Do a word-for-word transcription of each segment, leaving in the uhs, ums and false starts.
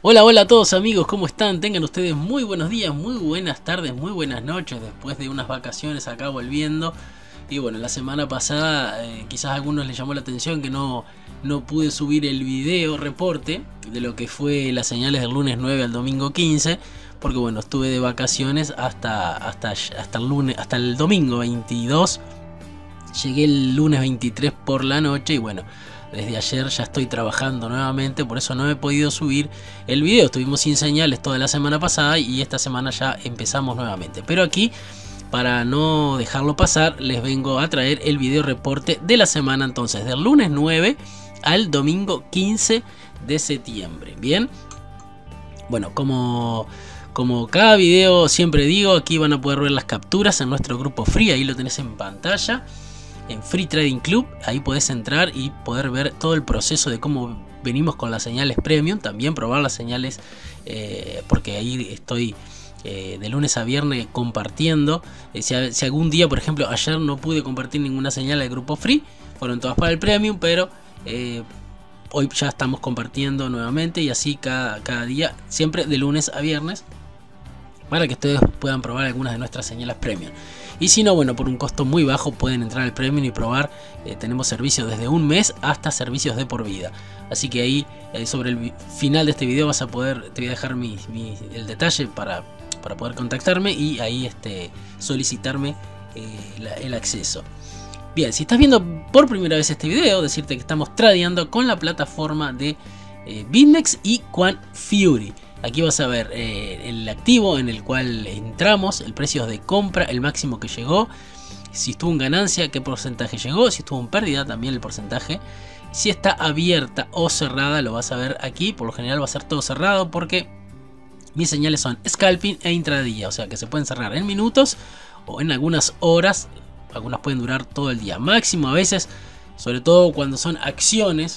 Hola, hola a todos amigos, ¿cómo están? Tengan ustedes muy buenos días, muy buenas tardes, muy buenas noches después de unas vacaciones acá volviendo. Y bueno, la semana pasada eh, quizás a algunos les llamó la atención que no, no pude subir el video reporte de lo que fue las señales del lunes nueve al domingo quince. Porque bueno, estuve de vacaciones hasta, hasta, hasta, el, lunes, hasta el domingo veintidós. Llegué el lunes veintitrés por la noche y bueno, desde ayer ya estoy trabajando nuevamente, por eso no he podido subir el video. Estuvimos sin señales toda la semana pasada y esta semana ya empezamos nuevamente. Pero aquí, para no dejarlo pasar, les vengo a traer el video reporte de la semana entonces, del lunes nueve al domingo quince de septiembre. Bien, bueno, como... Como cada video siempre digo, aquí van a poder ver las capturas en nuestro grupo free, ahí lo tenés en pantalla, en Free Trading Club, ahí podés entrar y poder ver todo el proceso de cómo venimos con las señales premium, también probar las señales, eh, porque ahí estoy eh, de lunes a viernes compartiendo, eh, si, si algún día, por ejemplo, ayer no pude compartir ninguna señal del grupo free, fueron todas para el premium, pero... Eh, hoy ya estamos compartiendo nuevamente y así cada, cada día, siempre de lunes a viernes, para que ustedes puedan probar algunas de nuestras señales premium. Y si no, bueno, por un costo muy bajo pueden entrar al premium y probar. Eh, tenemos servicios desde un mes hasta servicios de por vida. Así que ahí eh, sobre el final de este video vas a poder, te voy a dejar mi, mi, el detalle para, para poder contactarme y ahí este, solicitarme eh, la, el acceso. Bien, si estás viendo por primera vez este video, decirte que estamos tradeando con la plataforma de eh, BitMEX y QuantFury. Aquí vas a ver eh, el activo en el cual entramos, el precio de compra, el máximo que llegó, si estuvo en ganancia, qué porcentaje llegó, si estuvo en pérdida también el porcentaje, si está abierta o cerrada, lo vas a ver aquí. Por lo general va a ser todo cerrado porque mis señales son scalping e intradía, o sea que se pueden cerrar en minutos o en algunas horas. Algunas pueden durar todo el día, máximo a veces, sobre todo cuando son acciones.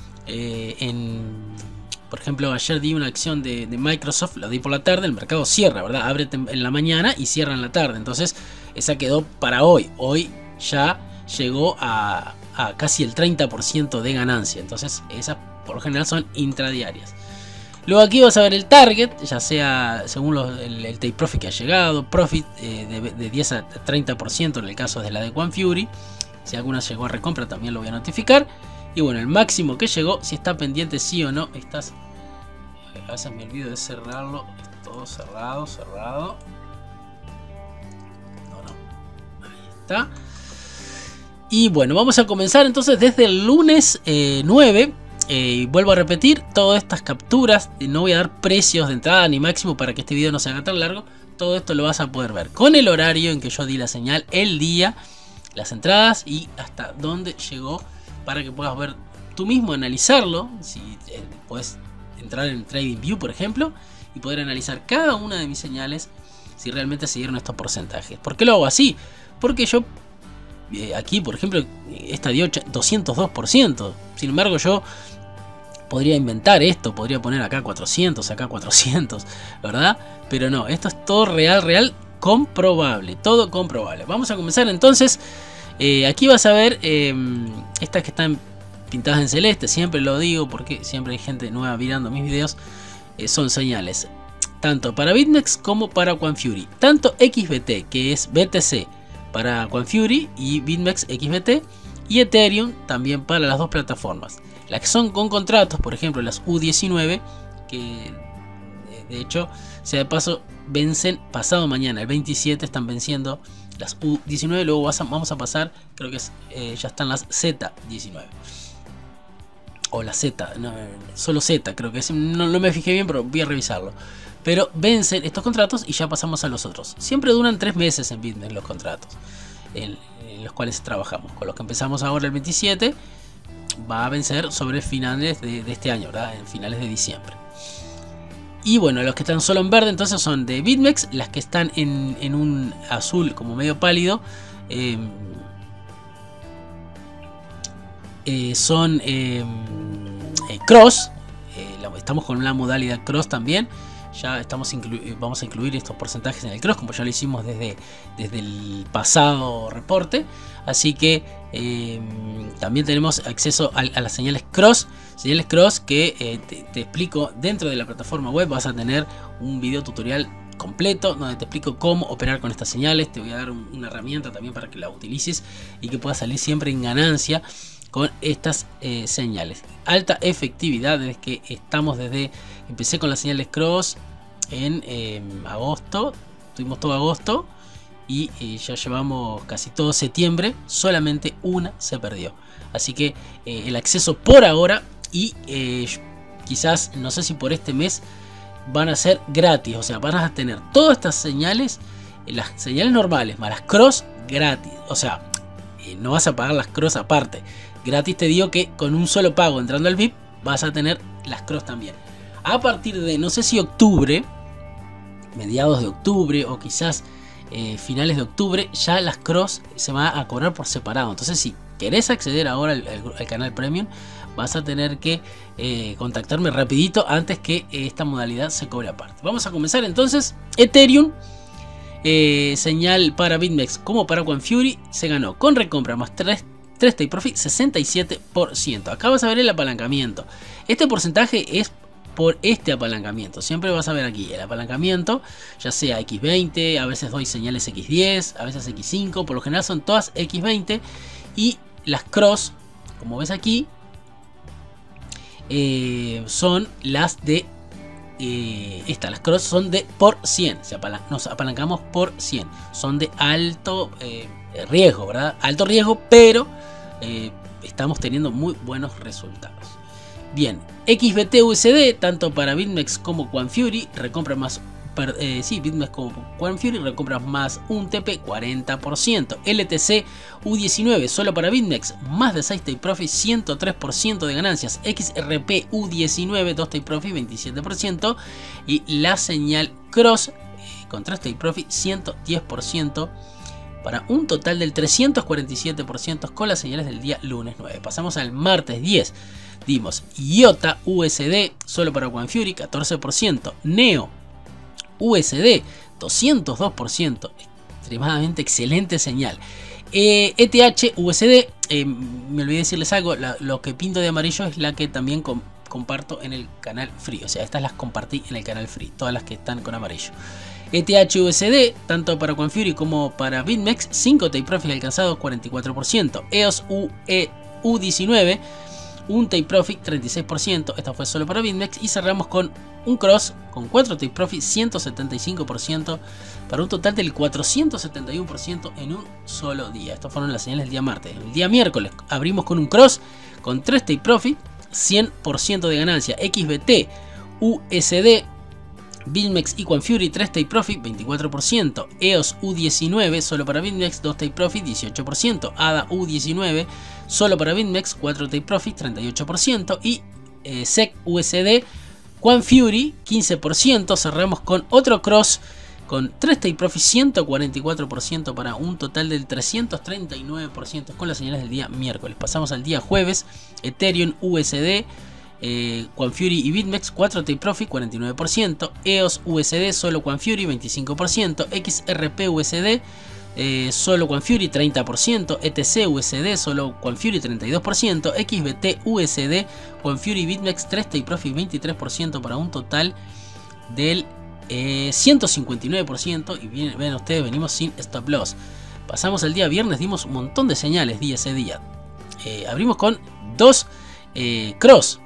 Eh, en, por ejemplo, ayer di una acción de, de Microsoft, la di por la tarde, el mercado cierra, ¿verdad? Abre en la mañana y cierra en la tarde. Entonces, esa quedó para hoy. Hoy ya llegó a, a casi el treinta por ciento de ganancia. Entonces, esas por lo general son intradiarias. Luego aquí vas a ver el target, ya sea según los, el, el take profit que ha llegado, profit eh, de, de diez a treinta por ciento en el caso de la de QuantFury. Si alguna llegó a recompra también lo voy a notificar. Y bueno, el máximo que llegó, si está pendiente sí o no. Estás, a veces me olvido de cerrarlo, es todo cerrado, cerrado. No, no, ahí está. Y bueno, vamos a comenzar entonces desde el lunes eh, nueve. Eh, vuelvo a repetir, todas estas capturas, no voy a dar precios de entrada ni máximo para que este video no se haga tan largo. Todo esto lo vas a poder ver con el horario en que yo di la señal, el día, las entradas y hasta dónde llegó, para que puedas ver tú mismo, analizarlo. Si eh, puedes entrar en TradingView, por ejemplo, y poder analizar cada una de mis señales si realmente se dieron estos porcentajes. ¿Por qué lo hago así? Porque yo eh, aquí, por ejemplo, esta dio doscientos dos por ciento. Sin embargo, yo podría inventar esto, podría poner acá cuatrocientos, acá cuatrocientos, ¿verdad? Pero no, esto es todo real, real, comprobable, todo comprobable. Vamos a comenzar entonces. Eh, aquí vas a ver eh, estas que están pintadas en celeste, siempre lo digo porque siempre hay gente nueva mirando mis videos. Eh, son señales tanto para BitMEX como para QuantFury. Tanto X B T, que es B T C para QuantFury, y BitMEX X B T, y Ethereum también para las dos plataformas. Las que son con contratos, por ejemplo las U diecinueve, que de hecho, sea de paso, vencen pasado mañana, el veintisiete están venciendo las U diecinueve. Luego vas a, vamos a pasar, creo que es, eh, ya están las Z diecinueve. O la Z, no, solo Z, creo que es, no, no me fijé bien, pero voy a revisarlo. Pero vencen estos contratos y ya pasamos a los otros. Siempre duran tres meses en BitMEX los contratos en, en los cuales trabajamos. Con los que empezamos ahora el veintisiete, va a vencer sobre finales de, de este año, ¿verdad? En finales de diciembre. Y bueno, los que están solo en verde entonces son de BitMEX. Las que están en, en un azul como medio pálido eh, eh, son eh, eh, cross. Eh, estamos con la modalidad cross también. ya estamos vamos a incluir estos porcentajes en el cross, como ya lo hicimos desde, desde el pasado reporte. Así que eh, también tenemos acceso a, a las señales cross, señales cross que eh, te, te explico dentro de la plataforma web. Vas a tener un video tutorial completo donde te explico cómo operar con estas señales. Te voy a dar un, una herramienta también para que la utilices y que puedas salir siempre en ganancia con estas eh, señales. Alta efectividad desde que estamos desde empecé con las señales cross en eh, agosto, tuvimos todo agosto y eh, ya llevamos casi todo septiembre, solamente una se perdió. Así que eh, el acceso por ahora y eh, quizás no sé si por este mes van a ser gratis, o sea, van a tener todas estas señales, las señales normales más las cross gratis, o sea, eh, no vas a pagar las cross aparte. Gratis te digo que con un solo pago entrando al V I P vas a tener las cross también. A partir de, no sé si octubre, mediados de octubre o quizás eh, finales de octubre, ya las cross se van a cobrar por separado. Entonces si querés acceder ahora al, al, al canal Premium, vas a tener que eh, contactarme rapidito antes que esta modalidad se cobre aparte. Vamos a comenzar entonces. Ethereum, eh, señal para BitMEX como para OneFury, se ganó con recompra más tres Take Profit sesenta y siete por ciento. Acá vas a ver el apalancamiento. Este porcentaje es por este apalancamiento. Siempre vas a ver aquí el apalancamiento, ya sea equis veinte, a veces doy señales equis diez, a veces equis cinco, por lo general son todas equis veinte. Y las cross, como ves aquí, eh, son las de eh, esta, las cross son de por cien, se apalan nos apalancamos por cien, son de alto eh, riesgo, ¿verdad? Alto riesgo, pero eh, estamos teniendo muy buenos resultados. Bien, equis be te U S D, tanto para BitMEX como OneFury, recompra más, per, eh, sí, BitMEX como OneFury, recompra más un T P cuarenta por ciento. L T C U diecinueve, solo para BitMEX, más de seis Take Profit, ciento tres por ciento de ganancias. X R P U diecinueve, dos Take Profit, veintisiete por ciento. Y la señal Cross, eh, con tres Take Profit, ciento diez por ciento. Para un total del trescientos cuarenta y siete por ciento con las señales del día lunes nueve. Pasamos al martes diez. Dimos I O T A U S D solo para OneFury, catorce por ciento. Neo U S D, doscientos dos por ciento. Extremadamente excelente señal. Eh, E T H U S D, eh, me olvidé decirles algo. La, lo que pinto de amarillo es la que también com comparto en el canal free. O sea, estas las compartí en el canal free. Todas las que están con amarillo. E T H U S D, tanto para OneFury como para BitMEX, cinco Take Profit alcanzados, cuarenta y cuatro por ciento. E O S U diecinueve, un Take Profit, treinta y seis por ciento. Esta fue solo para BitMEX. Y cerramos con un Cross con cuatro Take Profit, ciento setenta y cinco por ciento. Para un total del cuatrocientos setenta y uno por ciento en un solo día. Estas fueron las señales del día martes. El día miércoles abrimos con un Cross con tres Take Profit, cien por ciento de ganancia. X B T U S D, BitMEX y OneFury, tres Take Profit, veinticuatro por ciento. E O S U diecinueve, solo para BitMEX, dos Take Profit, dieciocho por ciento. A D A U diecinueve, solo para BitMEX, cuatro Take Profit, treinta y ocho por ciento. Y eh, S E C U S D, OneFury, quince por ciento. Cerramos con otro Cross con tres Take Profit, ciento cuarenta y cuatro por ciento para un total del trescientos treinta y nueve por ciento con las señales del día miércoles. Pasamos al día jueves. Ethereum U S D, Eh, OneFury y BitMEX, cuatro Take Profit, cuarenta y nueve por ciento. E O S U S D, solo OneFury, veinticinco por ciento. X R P U S D, eh, solo OneFury, treinta por ciento. E T C U S D, solo OneFury, treinta y dos por ciento. X B T U S D, OneFury y BitMEX, tres Take Profit, veintitrés por ciento para un total del eh, ciento cincuenta y nueve por ciento. Y bien, ven ustedes, venimos sin stop loss. Pasamos al día viernes, dimos un montón de señales día ese día. Eh, abrimos con dos eh, Cross.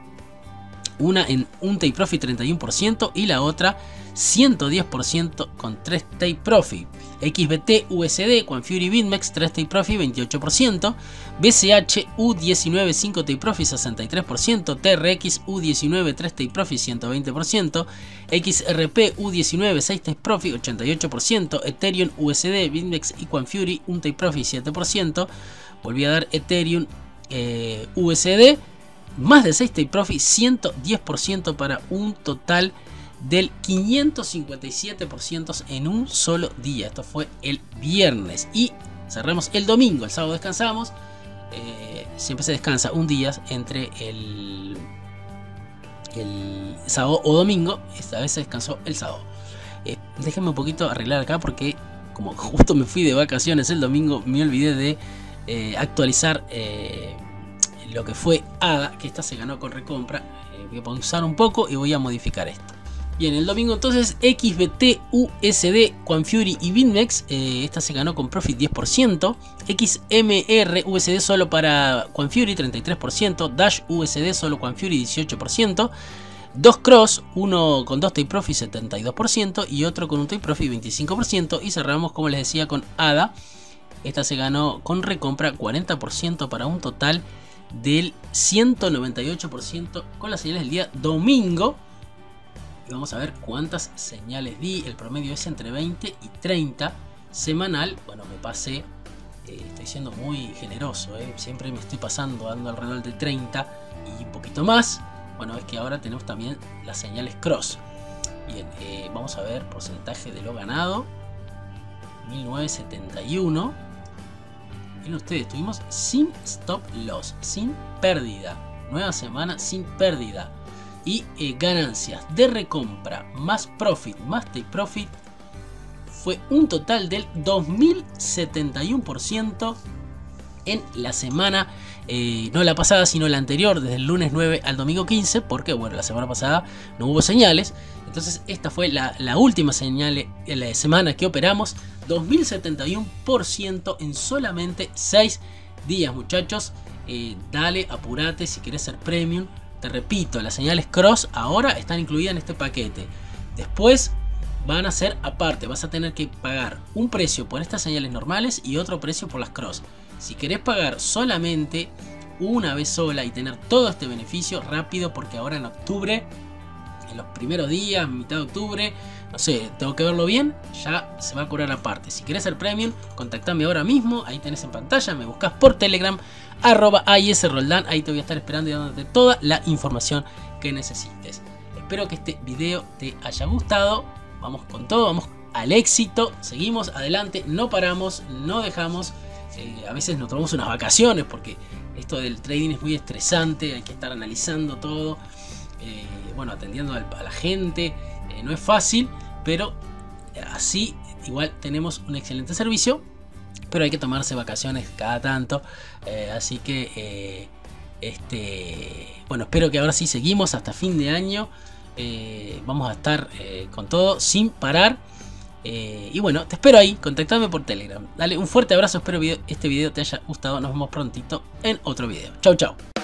Una en un Take Profit, treinta y uno por ciento, y la otra ciento diez por ciento con tres Take Profit. X B T U S D, OneFury BitMEX, tres Take Profit, veintiocho por ciento. B C H U diecinueve, cinco Take Profit, sesenta y tres por ciento. T R X U diecinueve, tres Take Profit, ciento veinte por ciento. X R P U diecinueve, seis Take Profit, ochenta y ocho por ciento. Ethereum U S D, BitMEX y OneFury, un Take Profit, siete por ciento. Volví a dar Ethereum eh, U S D, más de seis Take Profit, ciento diez por ciento para un total del quinientos cincuenta y siete por ciento en un solo día. Esto fue el viernes y cerramos el domingo. El sábado descansamos. Eh, siempre se descansa un día entre el el sábado o domingo. Esta vez se descansó el sábado. Eh, déjenme un poquito arreglar acá porque como justo me fui de vacaciones el domingo, me olvidé de eh, actualizar eh, lo que fue Ada, que esta se ganó con recompra. Eh, voy a pausar un poco y voy a modificar esto. Bien, el domingo entonces X B T U S D, Quanfury y BitMEX. Eh, esta se ganó con profit diez por ciento. X M R U S D solo para Quanfury treinta y tres por ciento. Dash U S D solo Quanfury dieciocho por ciento. Dos cross, uno con dos take profit setenta y dos por ciento y otro con un take profit veinticinco por ciento. Y cerramos, como les decía, con Ada. Esta se ganó con recompra cuarenta por ciento para un total del ciento noventa y ocho por ciento con las señales del día domingo. Y vamos a ver cuántas señales di. El promedio es entre veinte y treinta semanal. Bueno, me pasé, eh, estoy siendo muy generoso, eh. Siempre me estoy pasando, dando alrededor de treinta y un poquito más. Bueno, es que ahora tenemos también las señales cross. Bien, eh, vamos a ver porcentaje de lo ganado. mil novecientos setenta y uno. Miren ustedes, estuvimos sin stop loss, sin pérdida. Nueva semana sin pérdida. Y eh, ganancias de recompra más profit más take profit fue un total del dos mil setenta y uno por ciento en la semana, eh, no la pasada sino la anterior, desde el lunes nueve al domingo quince, porque bueno, la semana pasada no hubo señales. Entonces esta fue la, la última señal de la semana que operamos. Dos mil setenta y uno por ciento en solamente seis días, muchachos. Eh, dale, apurate si querés ser premium. Te repito, las señales cross ahora están incluidas en este paquete. Después van a ser aparte. Vas a tener que pagar un precio por estas señales normales y otro precio por las cross. Si querés pagar solamente una vez sola y tener todo este beneficio, rápido, porque ahora en octubre, en los primeros días, mitad de octubre, no sé, tengo que verlo bien, ya se va a cobrar aparte. Si querés ser premium, contactame ahora mismo, ahí tenés en pantalla, me buscas por Telegram, arroba isroldán, ahí te voy a estar esperando y dándote toda la información que necesites. Espero que este video te haya gustado, vamos con todo, vamos al éxito, seguimos adelante, no paramos, no dejamos, eh, a veces nos tomamos unas vacaciones porque esto del trading es muy estresante, hay que estar analizando todo, eh, bueno, atendiendo a la gente, eh, no es fácil, pero así igual tenemos un excelente servicio. Pero hay que tomarse vacaciones cada tanto, eh, así que eh, este bueno, espero que ahora sí seguimos hasta fin de año. Eh, vamos a estar eh, con todo sin parar, eh, y bueno, te espero ahí, contactame por Telegram. Dale un fuerte abrazo, espero video, este video te haya gustado. Nos vemos prontito en otro video. Chau chau.